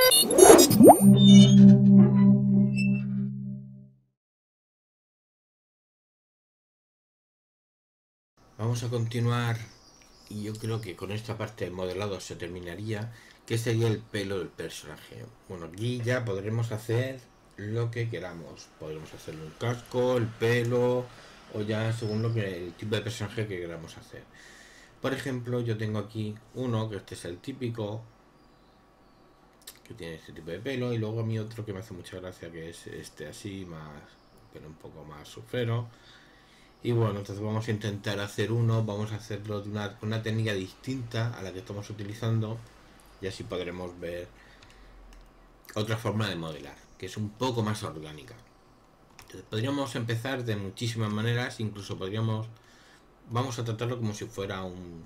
Vamos a continuar y yo creo que con esta parte del modelado se terminaría, que sería el pelo del personaje. Bueno, aquí ya podremos hacer lo que queramos. Podremos hacerle un casco, el pelo o ya según lo que el tipo de personaje que queramos hacer. Por ejemplo, yo tengo aquí uno, que este es el típico, que tiene este tipo de pelo, y luego a mí otro que me hace mucha gracia, que es este así, más, pero un poco más surfero. Y bueno, entonces vamos a intentar hacer uno, vamos a hacerlo de una técnica distinta a la que estamos utilizando y así podremos ver otra forma de modelar, que es un poco más orgánica. Entonces, podríamos empezar de muchísimas maneras, incluso vamos a tratarlo como si fuera un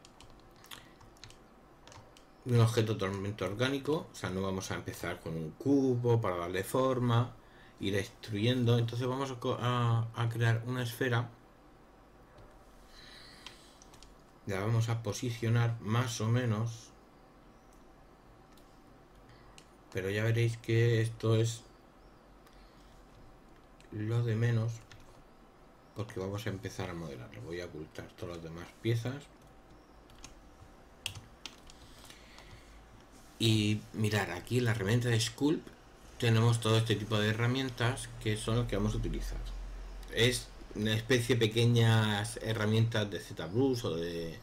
objeto totalmente orgánico, o sea, no vamos a empezar con un cubo para darle forma, ir extruyendo. Entonces vamos a crear una esfera. La vamos a posicionar más o menos, pero ya veréis que esto es lo de menos, porque vamos a empezar a modelarlo. Voy a ocultar todas las demás piezas y mirar aquí en la herramienta de Sculpt tenemos todo este tipo de herramientas que son las que vamos a utilizar. Es una especie de pequeñas herramientas de ZBrush o de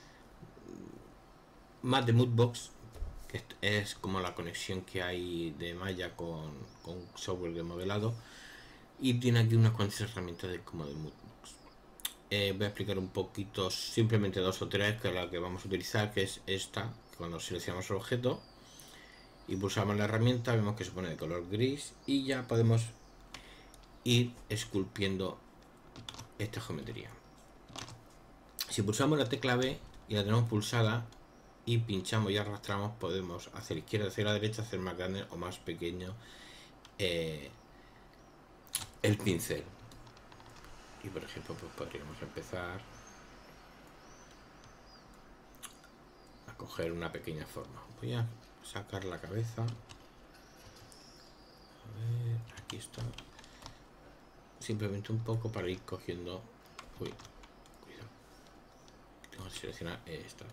más de Moodbox, que es como la conexión que hay de Maya con software de modelado, y tiene aquí unas cuantas herramientas como de Moodbox. Voy a explicar un poquito, simplemente dos o tres, que es la que vamos a utilizar, que es esta. Cuando seleccionamos el objeto y pulsamos la herramienta, vemos que se pone de color gris y ya podemos ir esculpiendo esta geometría. Si pulsamos la tecla B y la tenemos pulsada y pinchamos y arrastramos, podemos hacer izquierda hacia la derecha, hacer más grande o más pequeño el pincel. Y por ejemplo, pues podríamos empezar a coger una pequeña forma. Voy a sacar la cabeza. A ver, aquí está. Simplemente un poco para ir cogiendo. Uy, cuidado. Tengo que seleccionar esta.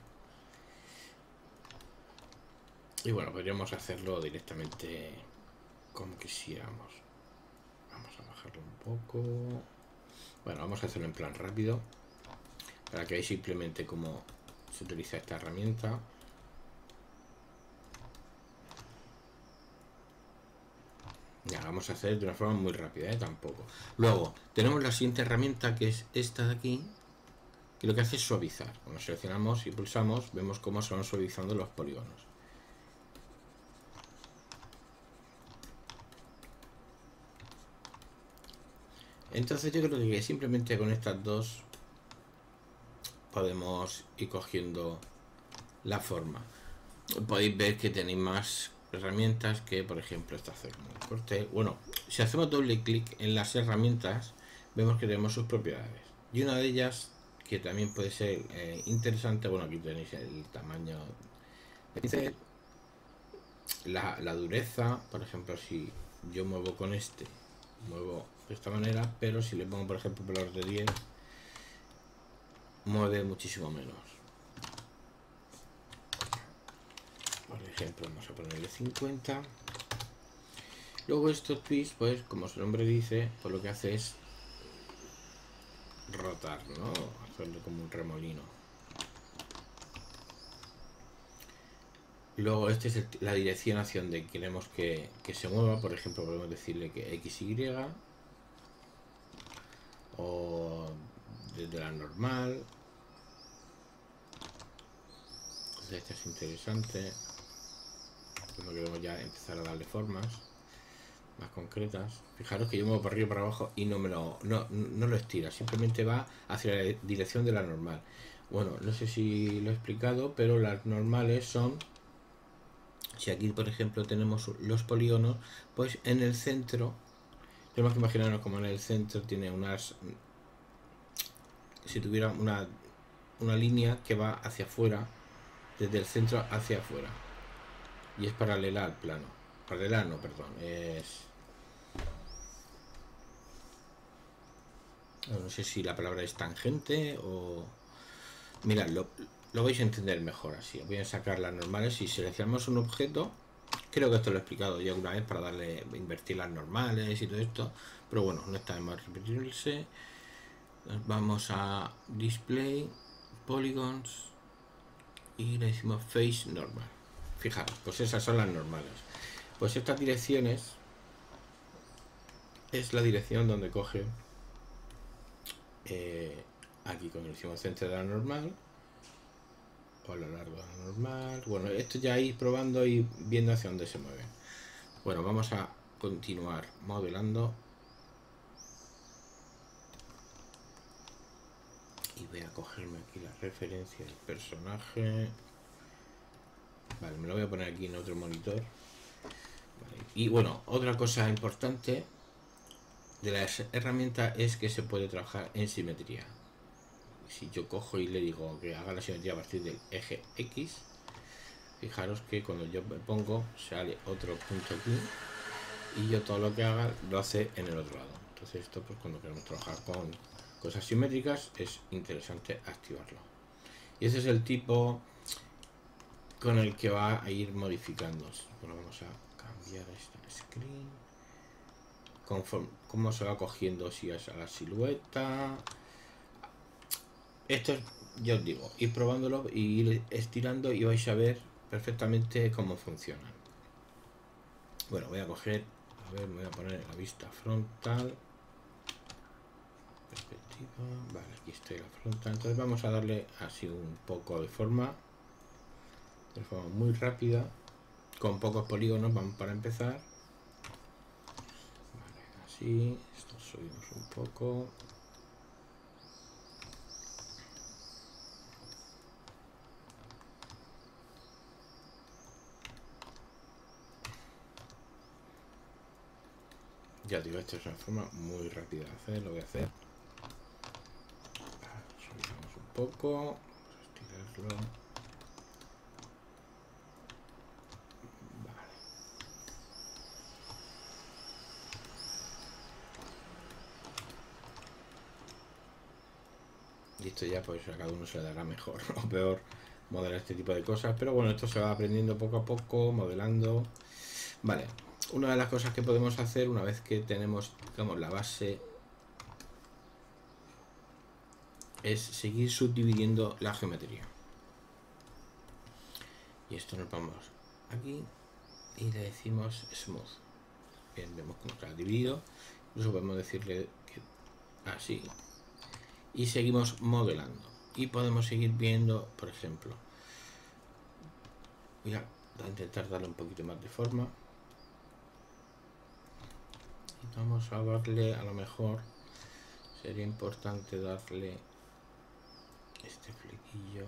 Y bueno, podríamos hacerlo directamente como quisiéramos. Vamos a bajarlo un poco. Bueno, vamos a hacerlo en plan rápido, para que veáis simplemente cómo se utiliza esta herramienta. Ya, vamos a hacer de una forma muy rápida, tampoco. Luego, tenemos la siguiente herramienta, que es esta de aquí, y lo que hace es suavizar. Cuando seleccionamos y pulsamos, vemos cómo se van suavizando los polígonos. Entonces yo creo que simplemente con estas dos podemos ir cogiendo la forma. Podéis ver que tenéis más herramientas, que por ejemplo esta hacer un corte. Bueno, si hacemos doble clic en las herramientas, vemos que tenemos sus propiedades, y una de ellas que también puede ser interesante, bueno, aquí tenéis el tamaño del pincel, la dureza. Por ejemplo, si yo muevo con este, muevo de esta manera, pero si le pongo por ejemplo valor de 10, mueve muchísimo menos. Por ejemplo, vamos a ponerle 50. Luego estos twists, pues como su nombre dice, pues lo que hace es rotar, ¿no? Hacerlo como un remolino. Luego esta es la dirección hacia donde queremos que se mueva. Por ejemplo, podemos decirle que XY, o desde la normal. Entonces este es interesante. Como queremos ya empezar a darle formas más concretas. Fijaros que yo muevo para arriba y para abajo y no lo estira, simplemente va hacia la dirección de la normal. Bueno, no sé si lo he explicado, pero las normales son, si aquí por ejemplo tenemos los polígonos, pues en el centro tenemos que imaginarnos como en el centro tiene unas, si tuviera una línea que va hacia afuera, desde el centro hacia afuera. y es paralela al plano. Paralela no, perdón, es... No sé si la palabra es tangente o... Mirad, lo vais a entender mejor así. Voy a sacar las normales. Si seleccionamos un objeto, creo que esto lo he explicado ya alguna vez para darle, invertir las normales y todo esto, pero bueno, no está de más repetirse. Vamos a display, polygons y le decimos face normal. Fijaros, pues esas son las normales. Pues estas direcciones es la dirección donde coge aquí cuando decimos centro de la normal o a lo largo de la normal. Bueno, esto ya ir probando y viendo hacia dónde se mueve. Bueno, vamos a continuar modelando y voy a cogerme aquí la referencia del personaje. Vale, me lo voy a poner aquí en otro monitor. Vale. Y bueno, otra cosa importante de las herramientas es que se puede trabajar en simetría. Si yo cojo y le digo que haga la simetría a partir del eje X, fijaros que cuando yo me pongo sale otro punto aquí y yo todo lo que haga lo hace en el otro lado. Entonces esto, pues cuando queremos trabajar con cosas simétricas es interesante activarlo. Y ese es el tipo con el que va a ir modificando. Bueno, vamos a cambiar esta screen conforme cómo se va cogiendo, si es a la silueta. Esto es, ya os digo, ir probándolo y ir estirando y vais a ver perfectamente cómo funciona. Bueno, voy a coger, a ver, me voy a poner la vista frontal, perspectiva, vale, aquí estoy la frontal. Entonces vamos a darle así un poco de forma muy rápida, con pocos polígonos. Vamos para empezar, vale, así, esto subimos un poco. Ya digo, esto es una forma muy rápida de hacer, lo voy a hacer. Subimos un poco, vamos a estirarlo. Vale. Y esto ya pues a cada uno se le dará mejor o peor modelar este tipo de cosas, pero bueno, esto se va aprendiendo poco a poco, modelando. Vale, una de las cosas que podemos hacer una vez que tenemos, digamos, la base es seguir subdividiendo la geometría. Y esto nos vamos aquí y le decimos smooth. Bien, vemos cómo está dividido. Incluso podemos decirle que así. Y seguimos modelando. Y podemos seguir viendo, por ejemplo, voy a intentar darle un poquito más de forma. Y vamos a darle, a lo mejor sería importante darle este flequillo.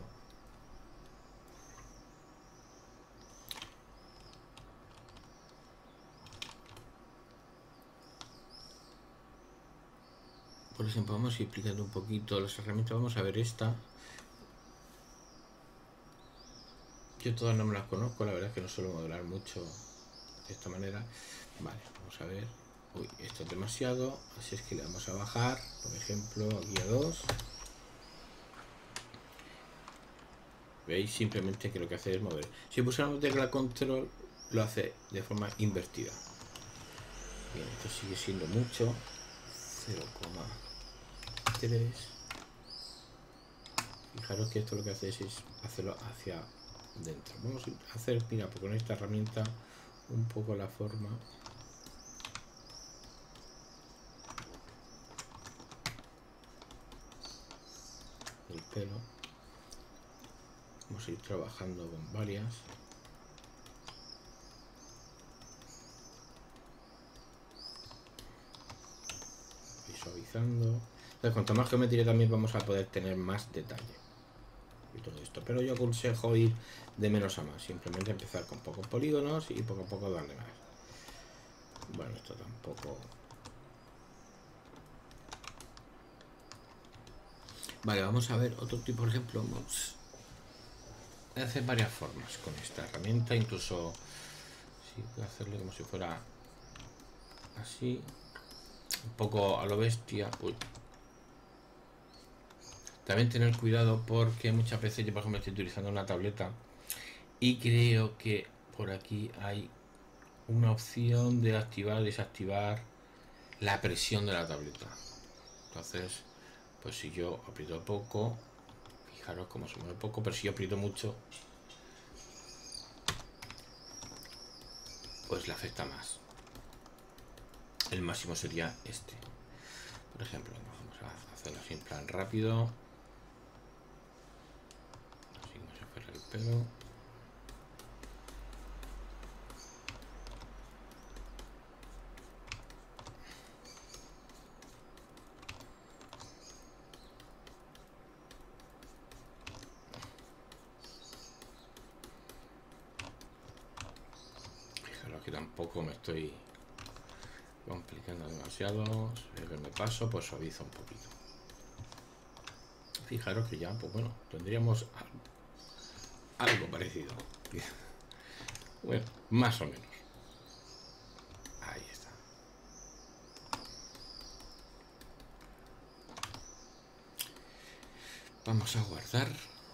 Por ejemplo, vamos a ir explicando un poquito las herramientas. Vamos a ver esta. Yo todas no me las conozco, la verdad es que no suelo modelar mucho de esta manera. Vale, vamos a ver. Uy, esto es demasiado, así es que le vamos a bajar, por ejemplo, aquí a 2. ¿Veis? Simplemente que lo que hace es mover. Si pulsamos tecla control, lo hace de forma invertida. Bien, esto sigue siendo mucho. 0,3. Fijaros que esto lo que hace es hacerlo hacia dentro. Vamos a hacer, mira, pues con esta herramienta un poco la forma. El pelo. Vamos a ir trabajando con varias. Visualizando. Entonces, cuanto más geometría también vamos a poder tener más detalle y todo esto. Pero yo aconsejo ir de menos a más. Simplemente empezar con pocos polígonos y poco a poco darle más. Bueno, esto tampoco... Vale, vamos a ver otro tipo, por ejemplo, mods. hacer varias formas con esta herramienta, incluso si puedo hacerle como si fuera así, un poco a lo bestia. Uy. También tener cuidado porque muchas veces yo, por ejemplo, estoy utilizando una tableta y creo que por aquí hay una opción de activar, desactivar la presión de la tableta. Entonces, pues si yo aprieto poco, fijaros cómo se mueve poco, pero si yo aprieto mucho, pues le afecta más. El máximo sería este. Por ejemplo, vamos a hacerlo así en plan rápido. Así como si fuera el pelo. Fijaros que tampoco me estoy complicando demasiado. Si me paso, pues suavizo un poquito. Fijaros que ya, pues bueno, tendríamos algo parecido. Bueno, más o menos. Ahí está. Vamos a guardar.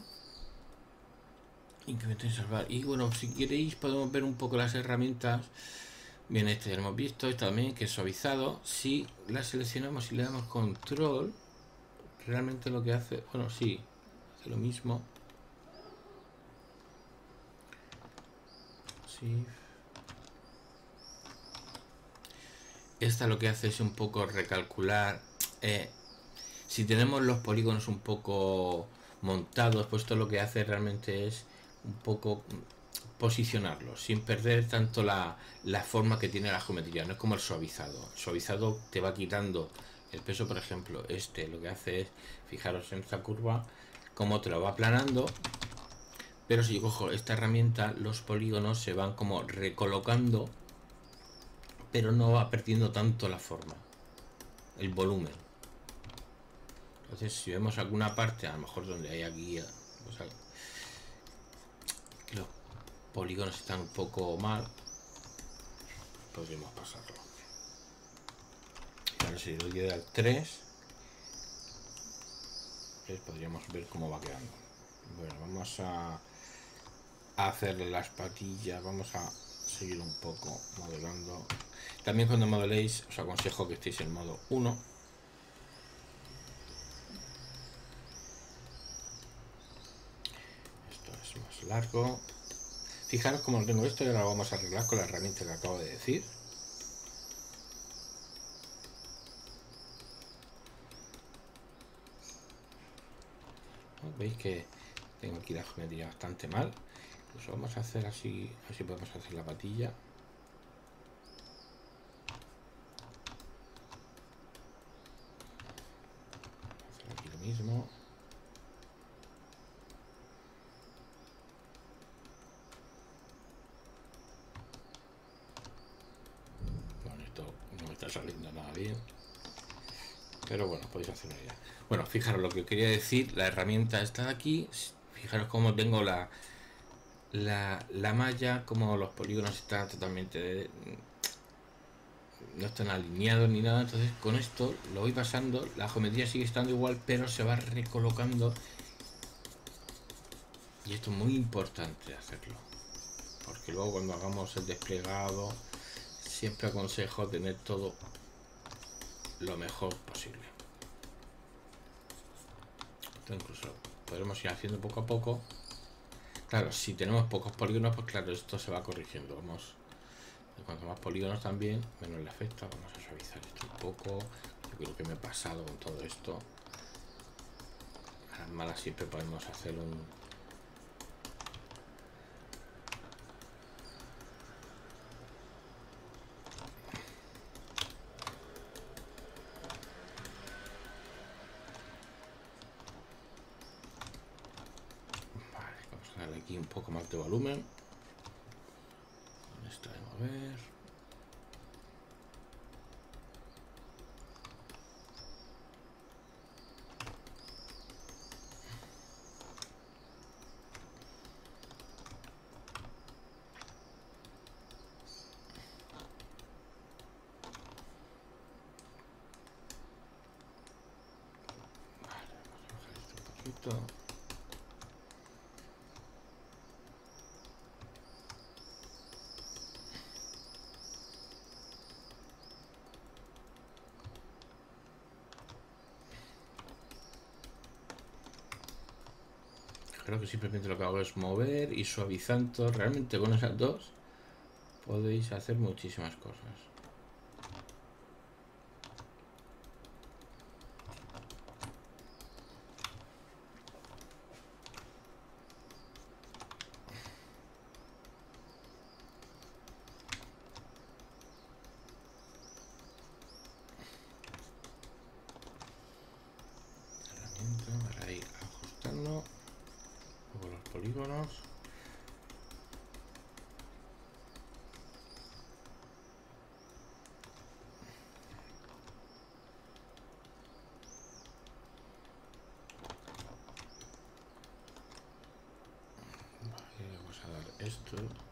Incremento y salvar. Y bueno, si queréis podemos ver un poco las herramientas. Bien, este ya lo hemos visto. Este también, que es suavizado. Si la seleccionamos y le damos control, realmente lo que hace... Bueno, sí, hace lo mismo. Sí. Esta lo que hace es un poco recalcular. Si tenemos los polígonos un poco montados, pues esto lo que hace realmente es un poco posicionarlos sin perder tanto la forma que tiene la geometría. No es como el suavizado. El suavizado te va quitando el peso. Por ejemplo, este lo que hace es, fijaros en esta curva, cómo te lo va aplanando. Pero si yo cojo esta herramienta, los polígonos se van como recolocando, pero no va perdiendo tanto la forma, el volumen. Entonces, si vemos alguna parte, a lo mejor donde hay aquí, pues, los polígonos están un poco mal, podríamos pasarlo. Y ahora si le doy al 3, pues podríamos ver cómo va quedando. Bueno, vamos a hacerle las patillas, vamos a seguir un poco modelando. También cuando modeléis os aconsejo que estéis en modo 1. Esto es más largo. Fijaros cómo tengo esto y ahora lo vamos a arreglar con la herramienta que acabo de decir. Veis que tengo aquí la geometría bastante mal. Incluso vamos a hacer así, así podemos hacer la patilla. Hacer aquí lo mismo. Bueno, esto no me está saliendo nada bien. Pero bueno, podéis hacerlo ya. Bueno, fijaros lo que quería decir. La herramienta está de aquí. Fijaros cómo tengo la malla, como los polígonos están totalmente... no están alineados ni nada. Entonces con esto lo voy pasando. La geometría sigue estando igual, pero se va recolocando. Y esto es muy importante hacerlo. Porque luego cuando hagamos el desplegado, siempre aconsejo tener todo lo mejor posible. Esto incluso podremos ir haciendo poco a poco. Claro, si tenemos pocos polígonos, pues claro, esto se va corrigiendo. Vamos, y cuanto más polígonos también, menos le afecta. Vamos a suavizar esto un poco. Yo creo que me he pasado con todo esto. A las malas siempre podemos hacer un... Vale, vamos a darle aquí un poco más de volumen. Con esto de mover. esto. Creo que simplemente lo que hago es mover y suavizando. Realmente con esas dos podéis hacer muchísimas cosas. Herramienta para ir ajustando un poco los polígonos. Vamos a dar esto.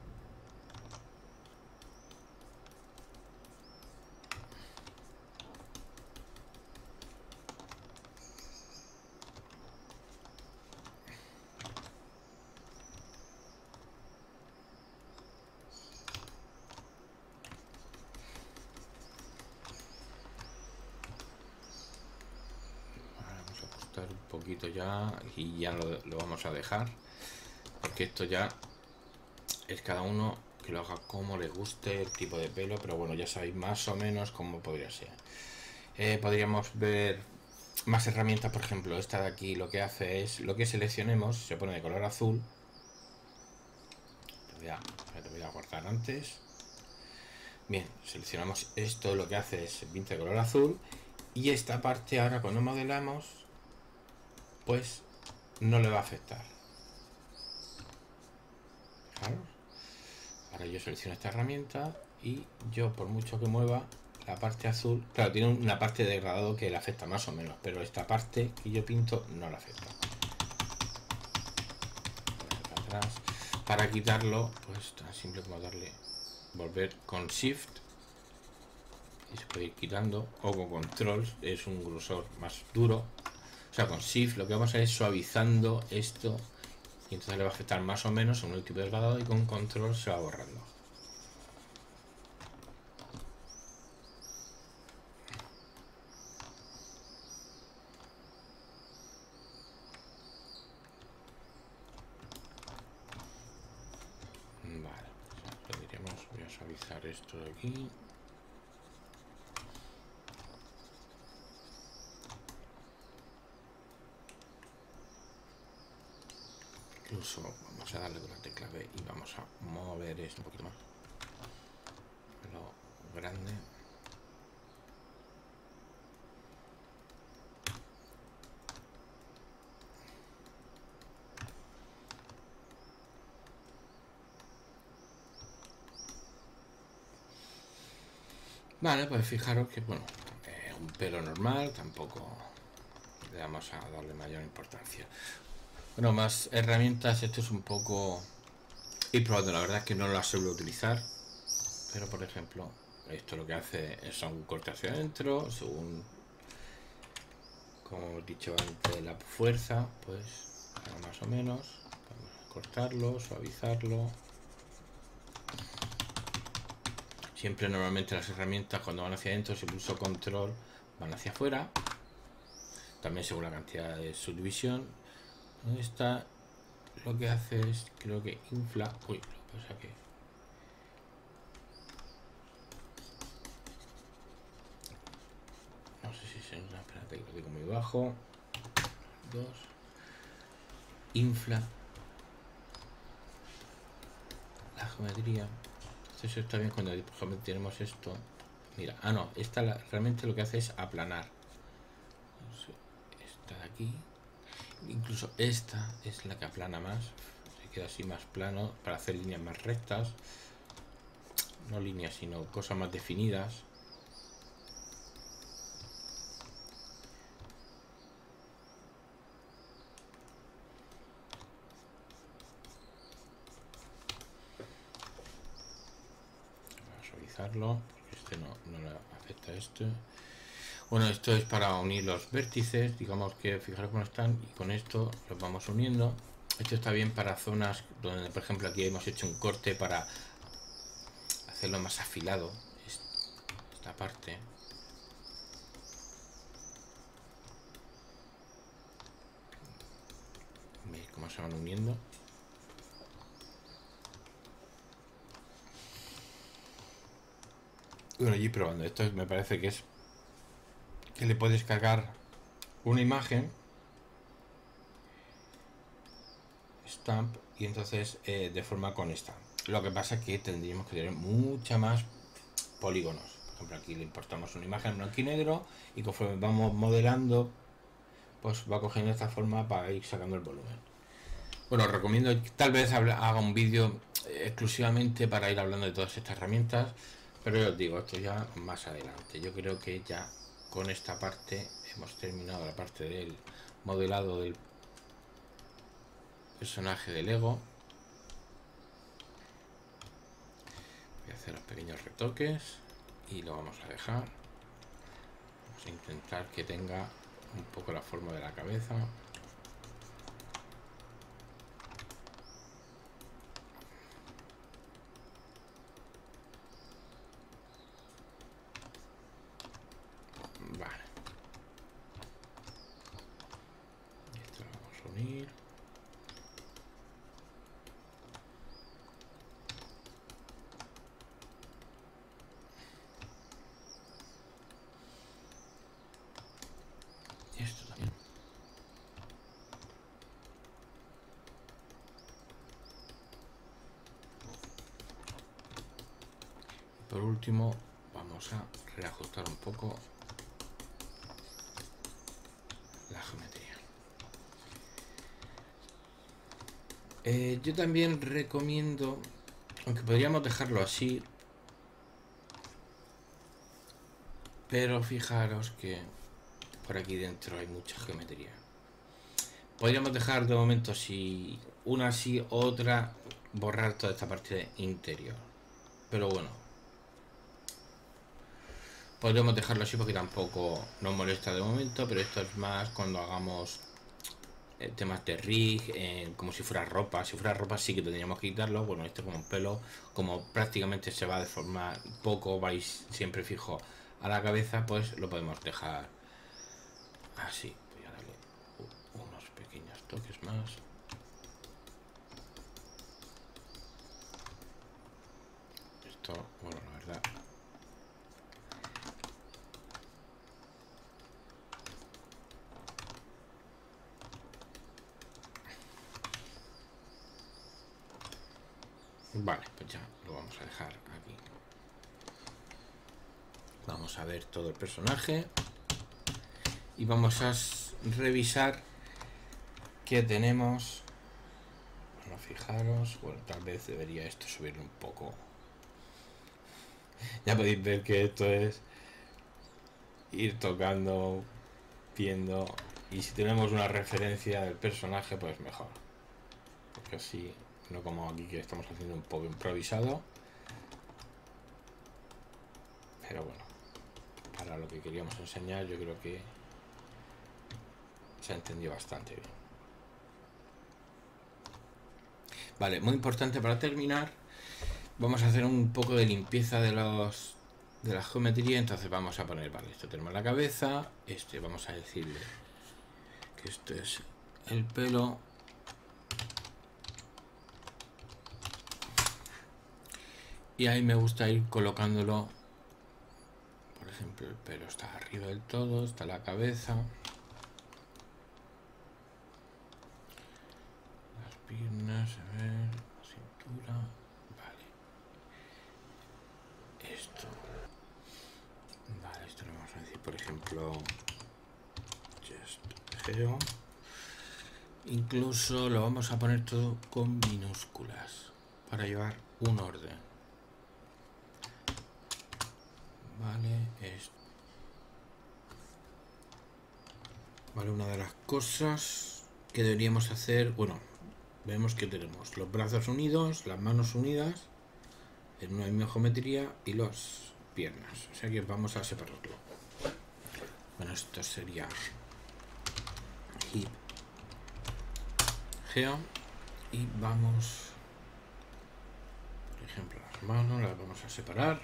Vamos a ajustar un poquito ya y ya lo vamos a dejar, porque esto ya es cada uno que lo haga como le guste el tipo de pelo, pero bueno, ya sabéis más o menos cómo podría ser. Podríamos ver más herramientas, por ejemplo, esta de aquí lo que hace es, lo que seleccionemos se pone de color azul. Te voy a guardar antes. Bien, seleccionamos esto, lo que hace es pinta de color azul, y esta parte ahora cuando modelamos, pues no le va a afectar. Fijaros. Ahora yo selecciono esta herramienta y yo, por mucho que mueva la parte azul, claro, tiene una parte de degradado que le afecta más o menos, pero esta parte que yo pinto no le afecta. Para atrás. Para quitarlo, pues tan simple como darle, volver con Shift, y se puede ir quitando, o con Control, es un grosor más duro. O sea, con Shift lo que vamos a hacer es suavizando esto, y entonces le va a afectar más o menos a un tipo de degradado, y con Control se va borrando. Vale, lo diremos, voy a suavizar esto de aquí. Incluso vamos a darle con la tecla B y vamos a mover esto un poquito más. Lo grande. Vale, pues fijaros que, bueno, un pelo normal, tampoco le vamos a darle mayor importancia. Bueno, más herramientas, esto es un poco ir probando, la verdad es que no las suelo utilizar, pero por ejemplo, esto lo que hace es un corte hacia adentro, según, como hemos dicho antes, la fuerza, pues más o menos, vamos a cortarlo, suavizarlo. Siempre normalmente las herramientas cuando van hacia adentro, si pulso control, van hacia afuera. También según la cantidad de subdivisión. Esta lo que hace es, creo que infla. Uy, lo que pasa que no sé si se nota, espérate que lo digo muy bajo. 2. Infla la geometría. Entonces eso está bien cuando por ejemplo tenemos esto. Mira, no, esta realmente lo que hace es aplanar. Esta de aquí. Incluso esta es la que aplana más. Se queda así más plano para hacer líneas más rectas. No líneas, sino cosas más definidas. Voy a suavizarlo, porque este no le afecta a este. Bueno, esto es para unir los vértices, digamos que fijaros cómo están, y con esto los vamos uniendo. Esto está bien para zonas donde, por ejemplo, aquí hemos hecho un corte para hacerlo más afilado, esta parte. ¿Veis cómo se van uniendo? Bueno, allí probando. Esto me parece que es que le puedes cargar una imagen stamp y entonces deforma con esta. Lo que pasa es que tendríamos que tener mucha más polígonos. Por ejemplo, aquí le importamos una imagen en blanco y negro y conforme vamos modelando, pues va cogiendo esta forma para ir sacando el volumen. Bueno, os recomiendo, tal vez haga un vídeo exclusivamente para ir hablando de todas estas herramientas, pero yo os digo, esto ya más adelante. Yo creo que ya con esta parte hemos terminado la parte del modelado del personaje de Lego. Voy a hacer los pequeños retoques y lo vamos a dejar. Vamos a intentar que tenga un poco la forma de la cabeza. Vale. Esto lo vamos a unir. Y esto también. Y por último, vamos a reajustar un poco la geometría. Yo también recomiendo, aunque podríamos dejarlo así, pero fijaros que por aquí dentro hay mucha geometría. Podríamos dejar de momento, si una así, otra, borrar toda esta parte interior. Pero bueno, podríamos dejarlo así porque tampoco nos molesta de momento, pero esto es más cuando hagamos temas de rig, como si fuera ropa. Si fuera ropa sí que tendríamos que quitarlo. Bueno, esto como un pelo, como prácticamente se va a deformar poco, vais siempre fijo a la cabeza, pues lo podemos dejar así. Voy a darle unos pequeños toques más. Esto, bueno, la verdad, vale, pues ya lo vamos a dejar aquí. Vamos a ver todo el personaje y vamos a revisar qué tenemos. Bueno, fijaros, bueno, tal vez debería esto subirlo un poco. Ya podéis ver que esto es ir tocando, viendo, y si tenemos una referencia del personaje, pues mejor, porque así no como aquí que estamos haciendo un poco improvisado. Pero bueno, para lo que queríamos enseñar yo creo que se ha entendido bastante bien. Vale, muy importante para terminar, vamos a hacer un poco de limpieza de la geometría. Entonces vamos a poner, vale, esto tenemos la cabeza, vamos a decirle que esto es el pelo, y ahí me gusta ir colocándolo. Por ejemplo, el pelo está arriba del todo, está la cabeza, las piernas, a ver, la cintura, vale, esto, vale, esto lo vamos a decir, por ejemplo, just geo. Incluso lo vamos a poner todo con minúsculas para llevar un orden. Vale, esto. Vale, una de las cosas que deberíamos hacer, bueno, vemos que tenemos los brazos unidos, las manos unidas en una misma geometría y las piernas, o sea que vamos a separarlo. Bueno, esto sería hip geo y vamos, por ejemplo, las manos las vamos a separar.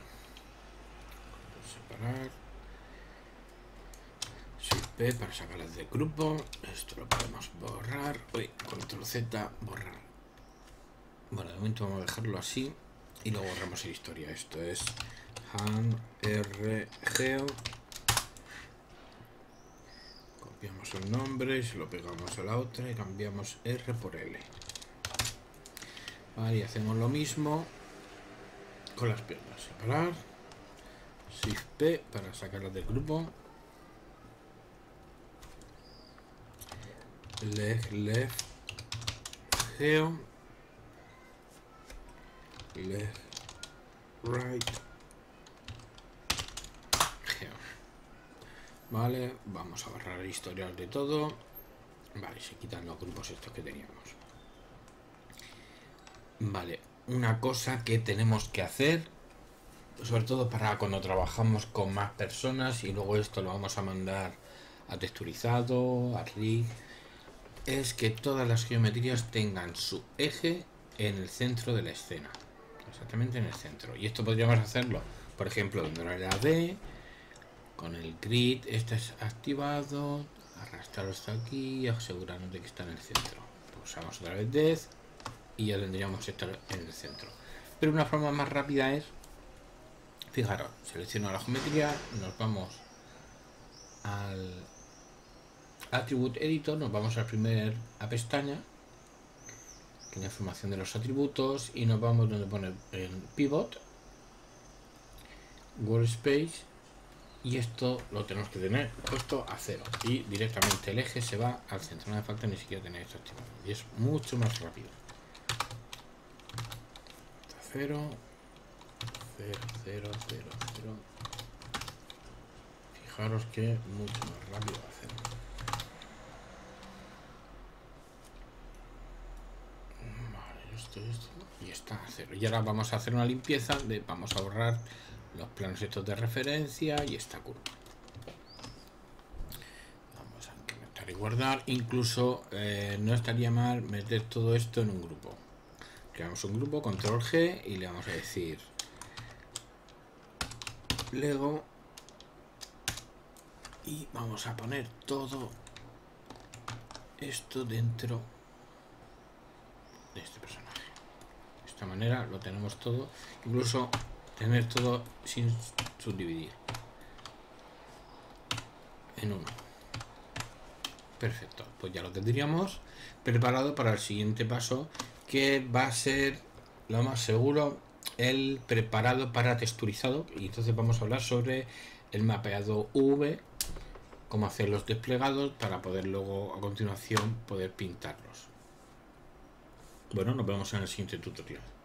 Shift P para sacarlas del grupo. Esto lo podemos borrar. Uy, control Z, borrar. Bueno, de momento vamos a dejarlo así y luego borramos la historia. Esto es hand r geo. Copiamos el nombre y se lo pegamos a la otra y cambiamos R por L. Vale, y hacemos lo mismo con las piernas. Separar. Shift P para sacarlas del grupo. Leg left geo. Leg right geo. Vale, vamos a borrar el historial de todo. Vale, se quitan los grupos estos que teníamos. Vale, una cosa que tenemos que hacer, sobre todo para cuando trabajamos con más personas y luego esto lo vamos a mandar a texturizado, a rig, es que todas las geometrías tengan su eje en el centro de la escena, exactamente en el centro. Y esto podríamos hacerlo, por ejemplo, dándole la D, con el grid este es activado, arrastrarlo hasta aquí, asegurarnos de que está en el centro. Pulsamos otra vez Death y ya tendríamos esto en el centro. Pero una forma más rápida es, fijaros, selecciono la geometría, nos vamos al Attribute Editor, nos vamos a pestaña, que es la información de los atributos, y nos vamos donde pone en Pivot, Workspace, y esto lo tenemos que tener puesto a 0 y directamente el eje se va al centro, no hace falta ni siquiera tener esto activado y es mucho más rápido. 0, 0, 0, 0, 0. Fijaros que mucho más rápido hacerlo. Vale, esto y está a 0. Y ahora vamos a hacer una limpieza vamos a borrar los planos estos de referencia y esta curva. Vamos a incrementar y guardar. Incluso no estaría mal meter todo esto en un grupo. Creamos un grupo, control G, y le vamos a decir Lego y vamos a poner todo esto dentro de este personaje. De esta manera lo tenemos todo, incluso tener todo sin subdividir en uno. Perfecto, pues ya lo tendríamos preparado para el siguiente paso, que va a ser lo más seguro el preparado para texturizado, y entonces vamos a hablar sobre el mapeado UV, cómo hacer los desplegados para poder luego a continuación poder pintarlos. Bueno, nos vemos en el siguiente tutorial.